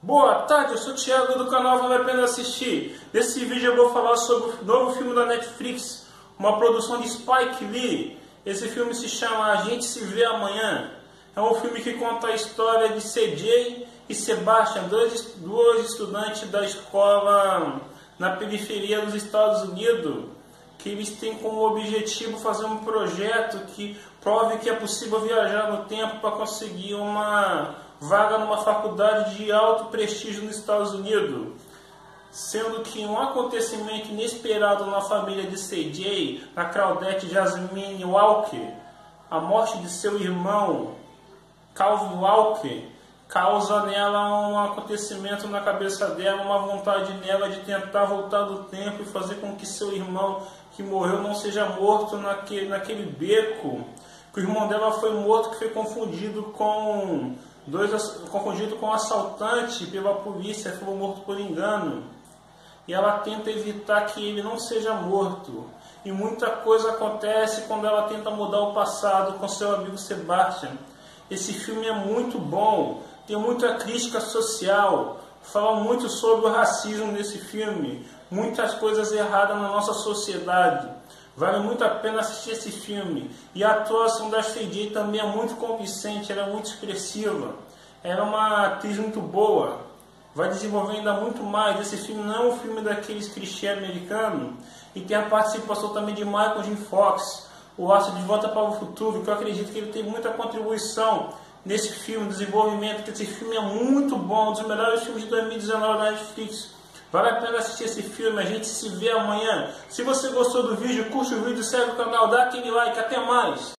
Boa tarde, eu sou o Thiago do canal Vale a Pena Assistir. Nesse vídeo eu vou falar sobre o novo filme da Netflix, uma produção de Spike Lee. Esse filme se chama A Gente Se Vê Amanhã. É um filme que conta a história de CJ e Sebastian, dois estudantes da escola na periferia dos Estados Unidos, que eles têm como objetivo fazer um projeto que prove que é possível viajar no tempo para conseguir uma vaga numa faculdade de alto prestígio nos Estados Unidos. Sendo que um acontecimento inesperado na família de CJ, na Claudette Jasmine Walker, a morte de seu irmão Calvin Walker, causa nela um acontecimento na cabeça dela, uma vontade nela de tentar voltar do tempo e fazer com que seu irmão que morreu não seja morto naquele beco. Que o irmão dela foi morto, que foi confundido com um assaltante pela polícia, foi morto por engano. E ela tenta evitar que ele não seja morto. E muita coisa acontece quando ela tenta mudar o passado com seu amigo Sebastian. Esse filme é muito bom, tem muita crítica social, fala muito sobre o racismo nesse filme, muitas coisas erradas na nossa sociedade. Vale muito a pena assistir esse filme. E a atuação da CJ também é muito convincente, ela é muito expressiva. Ela é uma atriz muito boa. Vai desenvolver ainda muito mais. Esse filme não é um filme daqueles clichê americanos. E tem a participação também de Michael J. Fox, o astro de Volta para o Futuro, que eu acredito que ele tem muita contribuição nesse filme, desenvolvimento, que esse filme é muito bom, um dos melhores filmes de 2019 da Netflix. Vale a pena assistir esse filme, a gente se vê amanhã. Se você gostou do vídeo, curte o vídeo, segue o canal, dá aquele like, até mais!